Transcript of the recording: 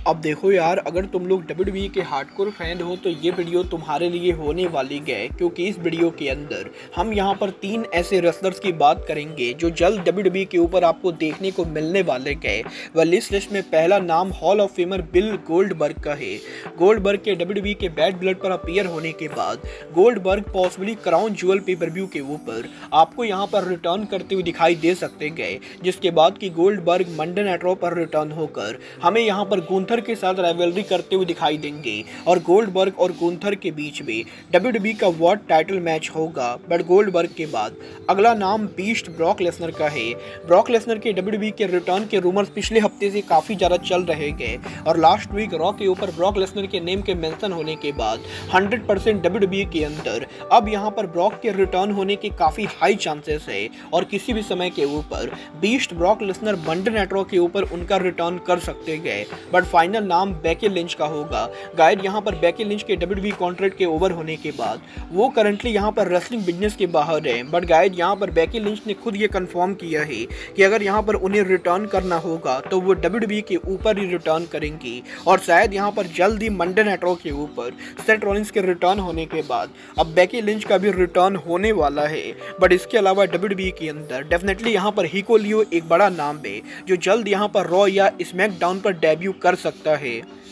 अब देखो यार, अगर तुम लोग WWE के हार्डकोर फैन हो तो ये वीडियो तुम्हारे लिए होने वाली है, क्योंकि इस वीडियो के अंदर हम यहाँ पर 3 ऐसे रेसलर्स की बात करेंगे जो जल्द WWE के ऊपर आपको देखने को मिलने वाले हैं। वह इस लिस्ट में पहला नाम hall of famer Bill Goldberg का है। गोल्डबर्ग के WWE के बैड ब्लड पर अपीयर होने के बाद Goldberg possibly crown jewel pay per view के ऊपर आपको यहाँ पर रिटर्न करते हुए दिखाई दे सकते हैं, जिसके बाद कि गोल्डबर्ग मंडे नाइट रॉ पर रिटर्न होकर हमें यहाँ पर गुंथर के साथ राइवलरी करते हुए दिखाई देंगे और गोल्डबर्ग और गुंथर के बीच में WWE का वर्ल्ड टाइटल मैच होगा। बट गोल्डबर्ग के बाद अगला नाम बीस्ट ब्रॉक लेसनर का है। ब्रॉक लेसनर के WWE के रिटर्न के रूमर्स पिछले हफ्ते से काफी ज्यादा चल रहे हैं और लास्ट वीक रॉ के ऊपर ब्रॉक लेसनर के नेम के मेंशन होने के बाद 100% WWE के अंदर अब यहाँ पर ब्रॉक के रिटर्न होने के काफी हाई चांसेस है और किसी भी समय के ऊपर beast Brock Lesnar Monday night raw के ऊपर उनका रिटर्न कर सकते हैं। बट फाइनल नाम बेकी लिंच का होगा। गाइड यहाँ पर बेकी लिंच के WWE कॉन्ट्रैक्ट के ओवर होने के बाद वो करंटली यहाँ पर रेसलिंग बिजनेस के बाहर है। बट गाइड यहाँ पर बेकी लिंच ने खुद ये कंफर्म किया है कि अगर यहाँ पर उन्हें रिटर्न करना होगा तो वो WWE के ऊपर ही रिटर्न करेंगी और शायद यहाँ पर जल्द ही मंडे नाइट रॉ के ऊपर सेथ रॉलिंस के रिटर्न होने के बाद अब बेकी लिंच का भी रिटर्न होने वाला है। बट इसके अलावा WWE के अंदर डेफिनेटली यहाँ पर हिको लियो एक बड़ा नाम है जो जल्द यहाँ पर रॉ या स्मैकडाउन पर डेब्यू कर सकता है।